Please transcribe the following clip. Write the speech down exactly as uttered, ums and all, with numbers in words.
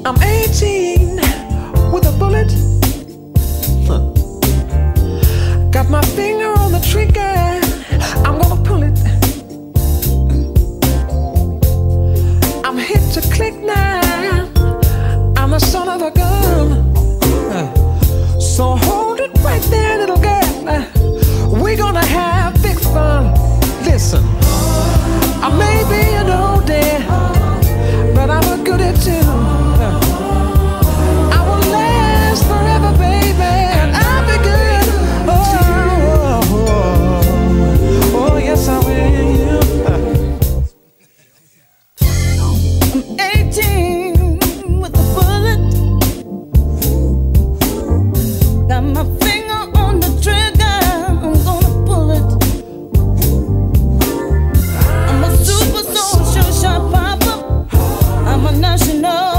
I'm eighteen with a bullet. Huh. Got my finger on the trigger. I'm gonna pull it. I'm hit to click now. I'm the son of a gun. So hold it right there, little girl. We're gonna have big fun. Listen, I may be an oldie, but I'm a goodie too. I will last forever, baby, and I'll be good. Oh, oh, oh, oh yes I will. I'm eighteen with a bullet. Got my finger on the trigger. I'm gonna pull it. I'm a super social shot popper. I'm a national